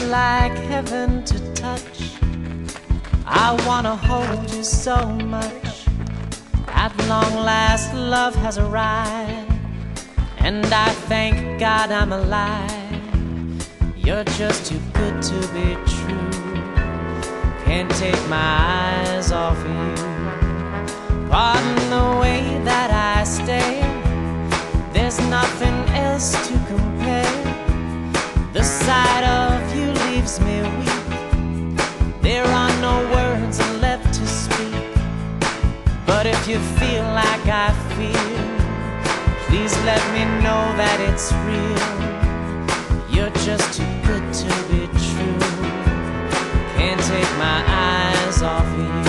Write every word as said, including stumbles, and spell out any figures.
like heaven to touch. I wanna hold you so much. At long last, love has arrived, and I thank God I'm alive. You're just too good to be true. Can't take my eyes off you. Pardon the way that I stare. There's nothing else to compare. The sight of you leaves me weak. There are no words left to speak. But if you feel like I feel, please let me know that it's real. You're just too good to be true. Can't take my eyes off you.